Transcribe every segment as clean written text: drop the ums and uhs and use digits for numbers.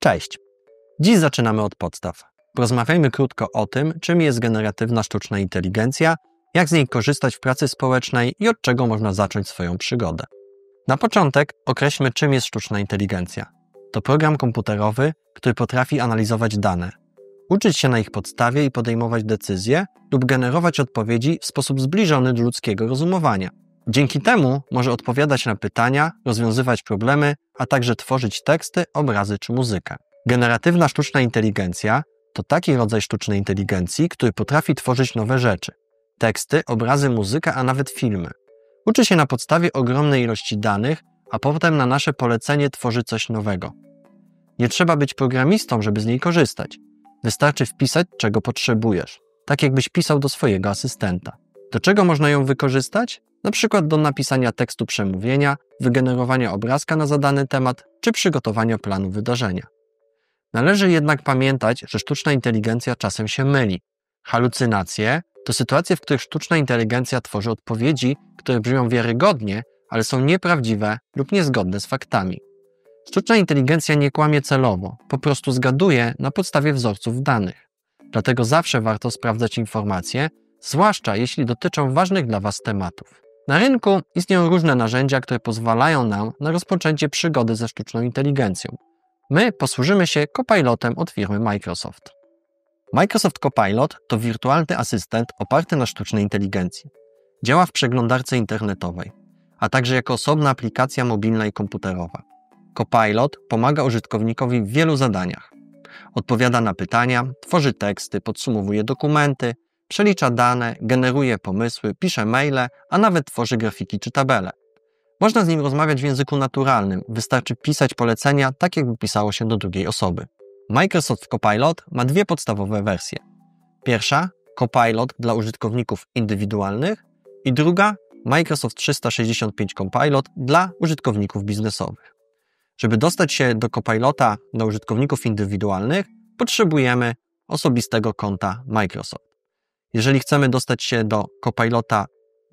Cześć! Dziś zaczynamy od podstaw. Porozmawiajmy krótko o tym, czym jest generatywna sztuczna inteligencja, jak z niej korzystać w pracy społecznej i od czego można zacząć swoją przygodę. Na początek określmy, czym jest sztuczna inteligencja. To program komputerowy, który potrafi analizować dane, uczyć się na ich podstawie i podejmować decyzje lub generować odpowiedzi w sposób zbliżony do ludzkiego rozumowania. Dzięki temu może odpowiadać na pytania, rozwiązywać problemy, a także tworzyć teksty, obrazy czy muzykę. Generatywna sztuczna inteligencja to taki rodzaj sztucznej inteligencji, który potrafi tworzyć nowe rzeczy. Teksty, obrazy, muzykę, a nawet filmy. Uczy się na podstawie ogromnej ilości danych, a potem na nasze polecenie tworzy coś nowego. Nie trzeba być programistą, żeby z niej korzystać. Wystarczy wpisać, czego potrzebujesz. Tak jakbyś pisał do swojego asystenta. Do czego można ją wykorzystać? Na przykład do napisania tekstu przemówienia, wygenerowania obrazka na zadany temat, czy przygotowania planu wydarzenia. Należy jednak pamiętać, że sztuczna inteligencja czasem się myli. Halucynacje to sytuacje, w których sztuczna inteligencja tworzy odpowiedzi, które brzmią wiarygodnie, ale są nieprawdziwe lub niezgodne z faktami. Sztuczna inteligencja nie kłamie celowo, po prostu zgaduje na podstawie wzorców danych. Dlatego zawsze warto sprawdzać informacje, zwłaszcza jeśli dotyczą ważnych dla Was tematów. Na rynku istnieją różne narzędzia, które pozwalają nam na rozpoczęcie przygody ze sztuczną inteligencją. My posłużymy się Copilotem od firmy Microsoft. Microsoft Copilot to wirtualny asystent oparty na sztucznej inteligencji. Działa w przeglądarce internetowej, a także jako osobna aplikacja mobilna i komputerowa. Copilot pomaga użytkownikowi w wielu zadaniach. Odpowiada na pytania, tworzy teksty, podsumowuje dokumenty, przelicza dane, generuje pomysły, pisze maile, a nawet tworzy grafiki czy tabele. Można z nim rozmawiać w języku naturalnym, wystarczy pisać polecenia tak, jakby pisało się do drugiej osoby. Microsoft Copilot ma dwie podstawowe wersje. Pierwsza, Copilot dla użytkowników indywidualnych i druga, Microsoft 365 Copilot dla użytkowników biznesowych. Żeby dostać się do Copilota dla użytkowników indywidualnych, potrzebujemy osobistego konta Microsoft. Jeżeli chcemy dostać się do Copilota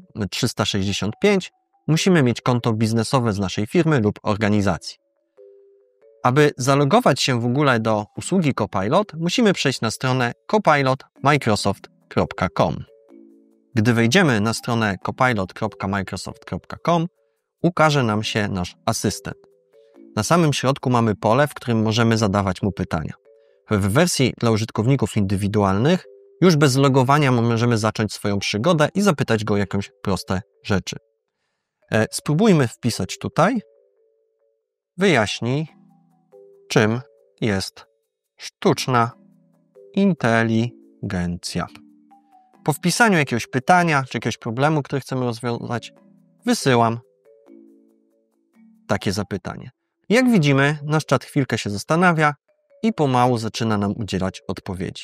365, musimy mieć konto biznesowe z naszej firmy lub organizacji. Aby zalogować się w ogóle do usługi Copilot, musimy przejść na stronę copilot.microsoft.com. Gdy wejdziemy na stronę copilot.microsoft.com, ukaże nam się nasz asystent. Na samym środku mamy pole, w którym możemy zadawać mu pytania. W wersji dla użytkowników indywidualnych już bez logowania możemy zacząć swoją przygodę i zapytać go o jakieś proste rzeczy. Spróbujmy wpisać tutaj. Wyjaśnij, czym jest sztuczna inteligencja. Po wpisaniu jakiegoś pytania czy jakiegoś problemu, który chcemy rozwiązać, wysyłam takie zapytanie. Jak widzimy, nasz czat chwilkę się zastanawia i pomału zaczyna nam udzielać odpowiedzi.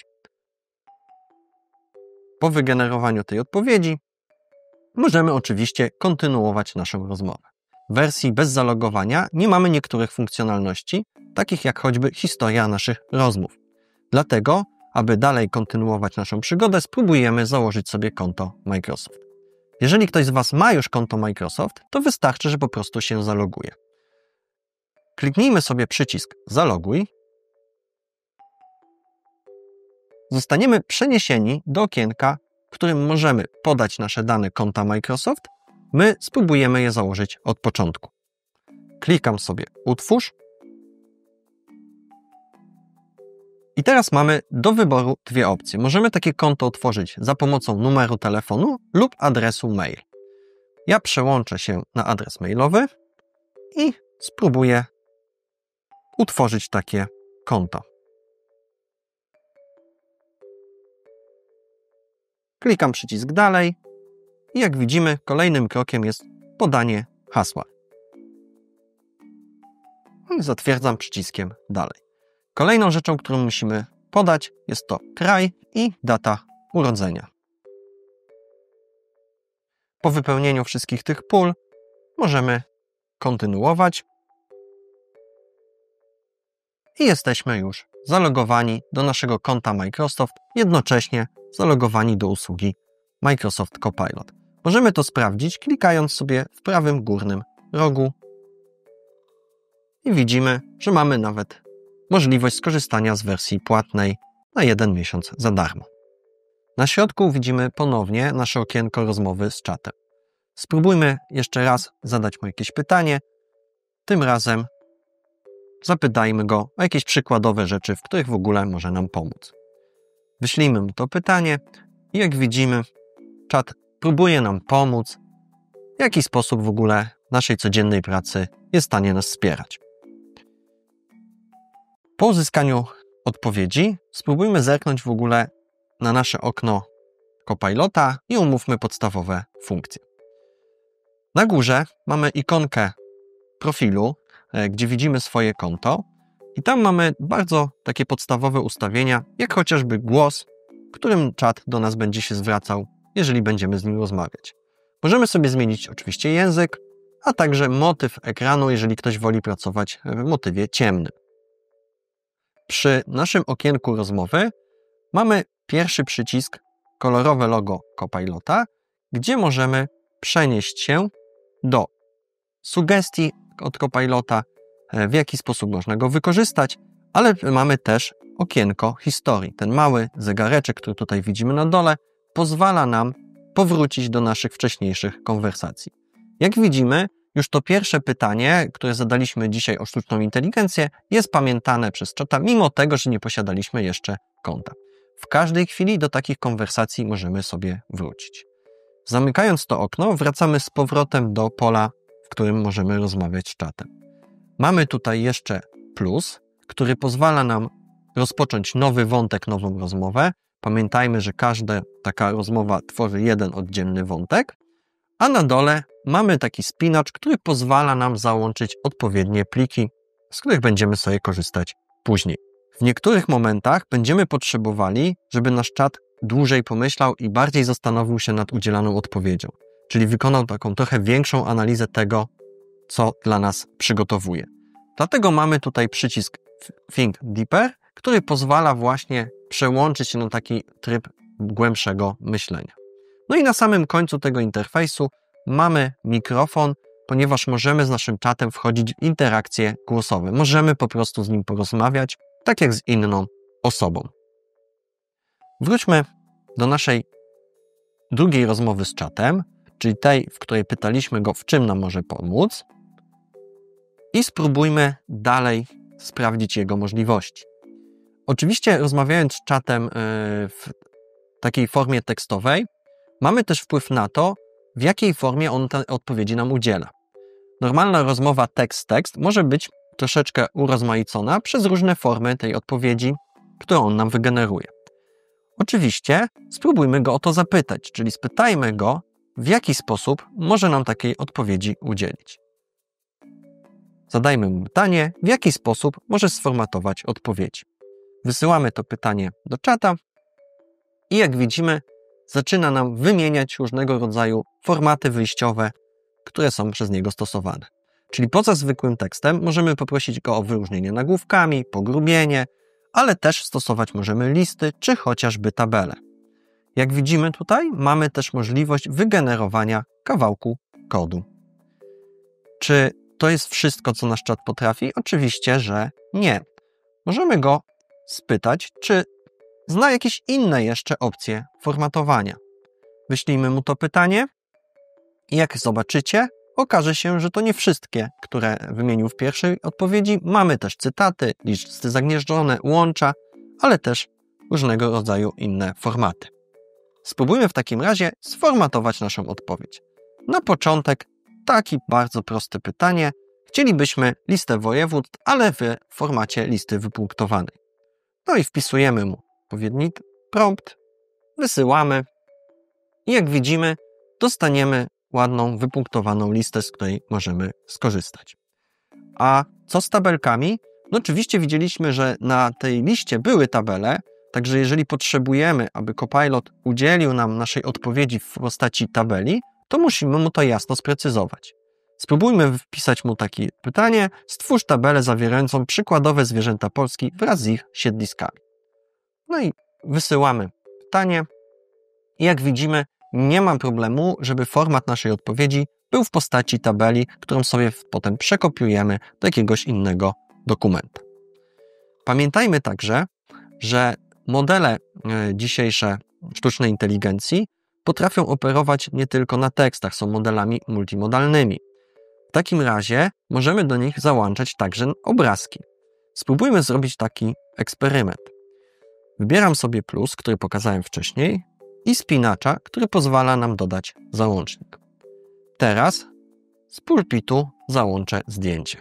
Po wygenerowaniu tej odpowiedzi możemy oczywiście kontynuować naszą rozmowę. W wersji bez zalogowania nie mamy niektórych funkcjonalności, takich jak choćby historia naszych rozmów. Dlatego, aby dalej kontynuować naszą przygodę, spróbujemy założyć sobie konto Microsoft. Jeżeli ktoś z Was ma już konto Microsoft, to wystarczy, że po prostu się zaloguje. Kliknijmy sobie przycisk Zaloguj. Zostaniemy przeniesieni do okienka, w którym możemy podać nasze dane konta Microsoft. My spróbujemy je założyć od początku. Klikam sobie Utwórz. I teraz mamy do wyboru dwie opcje. Możemy takie konto otworzyć za pomocą numeru telefonu lub adresu mail. Ja przełączę się na adres mailowy i spróbuję utworzyć takie konto. Klikam przycisk Dalej i jak widzimy, kolejnym krokiem jest podanie hasła. I zatwierdzam przyciskiem Dalej. Kolejną rzeczą, którą musimy podać, jest to kraj i data urodzenia. Po wypełnieniu wszystkich tych pól możemy kontynuować i jesteśmy już zalogowani do naszego konta Microsoft, jednocześnie zalogowani do usługi Microsoft Copilot. Możemy to sprawdzić, klikając sobie w prawym górnym rogu i widzimy, że mamy nawet możliwość skorzystania z wersji płatnej na 1 miesiąc za darmo. Na środku widzimy ponownie nasze okienko rozmowy z czatem. Spróbujmy jeszcze raz zadać mu jakieś pytanie. Tym razem zapytajmy go o jakieś przykładowe rzeczy, w których w ogóle może nam pomóc. Wyślijmy mu to pytanie i jak widzimy, czat próbuje nam pomóc, w jaki sposób w ogóle w naszej codziennej pracy jest w stanie nas wspierać. Po uzyskaniu odpowiedzi spróbujmy zerknąć w ogóle na nasze okno Copilota i omówmy podstawowe funkcje. Na górze mamy ikonkę profilu, gdzie widzimy swoje konto i tam mamy bardzo takie podstawowe ustawienia, jak chociażby głos, którym czat do nas będzie się zwracał, jeżeli będziemy z nim rozmawiać. Możemy sobie zmienić oczywiście język, a także motyw ekranu, jeżeli ktoś woli pracować w motywie ciemnym. Przy naszym okienku rozmowy mamy pierwszy przycisk, kolorowe logo Copilota, gdzie możemy przenieść się do sugestii od Copilota, w jaki sposób można go wykorzystać, ale mamy też okienko historii. Ten mały zegareczek, który tutaj widzimy na dole, pozwala nam powrócić do naszych wcześniejszych konwersacji. Jak widzimy, już to pierwsze pytanie, które zadaliśmy dzisiaj o sztuczną inteligencję, jest pamiętane przez czata, mimo tego, że nie posiadaliśmy jeszcze konta. W każdej chwili do takich konwersacji możemy sobie wrócić. Zamykając to okno, wracamy z powrotem do pola, w którym możemy rozmawiać z czatem. Mamy tutaj jeszcze plus, który pozwala nam rozpocząć nowy wątek, nową rozmowę. Pamiętajmy, że każda taka rozmowa tworzy jeden oddzielny wątek, a na dole mamy taki spinacz, który pozwala nam załączyć odpowiednie pliki, z których będziemy sobie korzystać później. W niektórych momentach będziemy potrzebowali, żeby nasz czat dłużej pomyślał i bardziej zastanowił się nad udzielaną odpowiedzią, czyli wykonał taką trochę większą analizę tego, co dla nas przygotowuje. Dlatego mamy tutaj przycisk Think Deeper, który pozwala właśnie przełączyć się na taki tryb głębszego myślenia. No i na samym końcu tego interfejsu mamy mikrofon, ponieważ możemy z naszym czatem wchodzić w interakcje głosowe. Możemy po prostu z nim porozmawiać, tak jak z inną osobą. Wróćmy do naszej drugiej rozmowy z czatem, czyli tej, w której pytaliśmy go, w czym nam może pomóc, i spróbujmy dalej sprawdzić jego możliwości. Oczywiście rozmawiając z czatem w takiej formie tekstowej, mamy też wpływ na to, w jakiej formie on te odpowiedzi nam udziela. Normalna rozmowa tekst-tekst może być troszeczkę urozmaicona przez różne formy tej odpowiedzi, którą on nam wygeneruje. Oczywiście spróbujmy go o to zapytać, czyli spytajmy go, w jaki sposób może nam takiej odpowiedzi udzielić. Zadajmy mu pytanie, w jaki sposób może sformatować odpowiedzi. Wysyłamy to pytanie do czata i jak widzimy, zaczyna nam wymieniać różnego rodzaju formaty wyjściowe, które są przez niego stosowane. Czyli poza zwykłym tekstem możemy poprosić go o wyróżnienie nagłówkami, pogrubienie, ale też stosować możemy listy czy chociażby tabele. Jak widzimy tutaj, mamy też możliwość wygenerowania kawałku kodu. Czy to jest wszystko, co nasz czat potrafi? Oczywiście, że nie. Możemy go spytać, czy zna jakieś inne jeszcze opcje formatowania. Wyślijmy mu to pytanie i jak zobaczycie, okaże się, że to nie wszystkie, które wymienił w pierwszej odpowiedzi. Mamy też cytaty, listy zagnieżdżone, łącza, ale też różnego rodzaju inne formaty. Spróbujmy w takim razie sformatować naszą odpowiedź. Na początek takie bardzo proste pytanie. Chcielibyśmy listę województw, ale w formacie listy wypunktowanej. No i wpisujemy mu odpowiedni prompt, wysyłamy i jak widzimy, dostaniemy ładną, wypunktowaną listę, z której możemy skorzystać. A co z tabelkami? No oczywiście widzieliśmy, że na tej liście były tabele, także jeżeli potrzebujemy, aby Copilot udzielił nam naszej odpowiedzi w postaci tabeli, to musimy mu to jasno sprecyzować. Spróbujmy wpisać mu takie pytanie: stwórz tabelę zawierającą przykładowe zwierzęta Polski wraz z ich siedliskami. No i wysyłamy pytanie i jak widzimy, nie ma problemu, żeby format naszej odpowiedzi był w postaci tabeli, którą sobie potem przekopiujemy do jakiegoś innego dokumenta. Pamiętajmy także, że modele dzisiejsze sztucznej inteligencji potrafią operować nie tylko na tekstach, są modelami multimodalnymi. W takim razie możemy do nich załączać także obrazki. Spróbujmy zrobić taki eksperyment. Wybieram sobie plus, który pokazałem wcześniej, i spinacza, który pozwala nam dodać załącznik. Teraz z pulpitu załączę zdjęcie.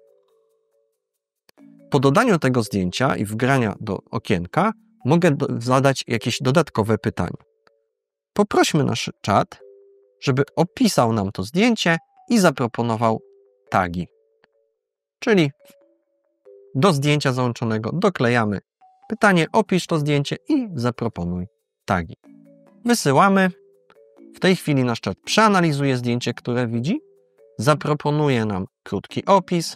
Po dodaniu tego zdjęcia i wgrania do okienka mogę zadać jakieś dodatkowe pytanie. Poprośmy nasz czat, żeby opisał nam to zdjęcie i zaproponował tagi. Czyli do zdjęcia załączonego doklejamy pytanie, opisz to zdjęcie i zaproponuj tagi. Wysyłamy. W tej chwili nasz czat przeanalizuje zdjęcie, które widzi, zaproponuje nam krótki opis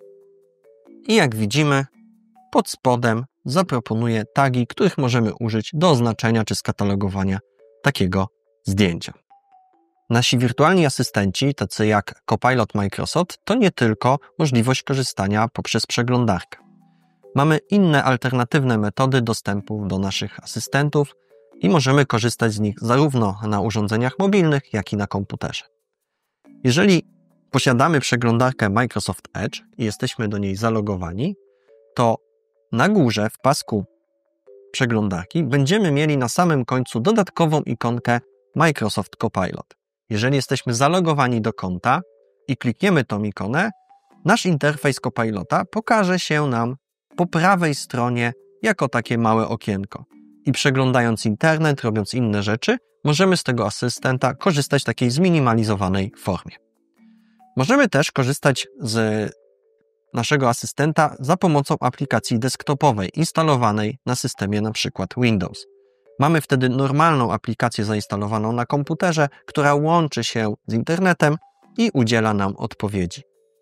i jak widzimy, pod spodem zaproponuje tagi, których możemy użyć do oznaczenia czy skatalogowania takiego zdjęcia. Nasi wirtualni asystenci, tacy jak Copilot Microsoft, to nie tylko możliwość korzystania poprzez przeglądarkę. Mamy inne alternatywne metody dostępu do naszych asystentów i możemy korzystać z nich zarówno na urządzeniach mobilnych, jak i na komputerze. Jeżeli posiadamy przeglądarkę Microsoft Edge i jesteśmy do niej zalogowani, to na górze w pasku przeglądarki będziemy mieli na samym końcu dodatkową ikonkę Microsoft Copilot. Jeżeli jesteśmy zalogowani do konta i klikniemy tą ikonę, nasz interfejs Copilota pokaże się nam po prawej stronie jako takie małe okienko. I przeglądając internet, robiąc inne rzeczy, możemy z tego asystenta korzystać w takiej zminimalizowanej formie. Możemy też korzystać z naszego asystenta za pomocą aplikacji desktopowej instalowanej na systemie np. Windows. Mamy wtedy normalną aplikację zainstalowaną na komputerze, która łączy się z internetem i udziela nam odpowiedzi.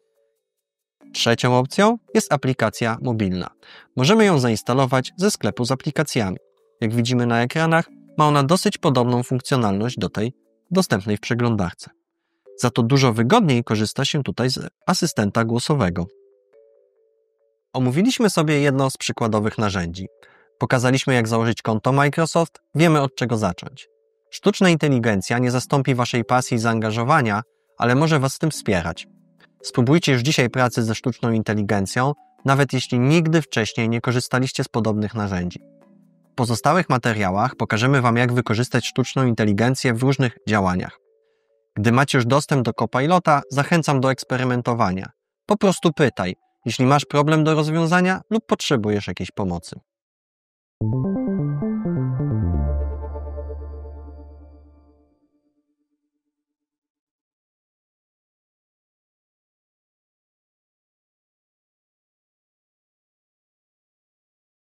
Trzecią opcją jest aplikacja mobilna. Możemy ją zainstalować ze sklepu z aplikacjami. Jak widzimy na ekranach, ma ona dosyć podobną funkcjonalność do tej dostępnej w przeglądarce. Za to dużo wygodniej korzysta się tutaj z asystenta głosowego. Omówiliśmy sobie jedno z przykładowych narzędzi. Pokazaliśmy, jak założyć konto Microsoft, wiemy, od czego zacząć. Sztuczna inteligencja nie zastąpi waszej pasji i zaangażowania, ale może was w tym wspierać. Spróbujcie już dzisiaj pracy ze sztuczną inteligencją, nawet jeśli nigdy wcześniej nie korzystaliście z podobnych narzędzi. W pozostałych materiałach pokażemy wam, jak wykorzystać sztuczną inteligencję w różnych działaniach. Gdy macie już dostęp do Copilota, zachęcam do eksperymentowania. Po prostu pytaj, jeśli masz problem do rozwiązania lub potrzebujesz jakiejś pomocy.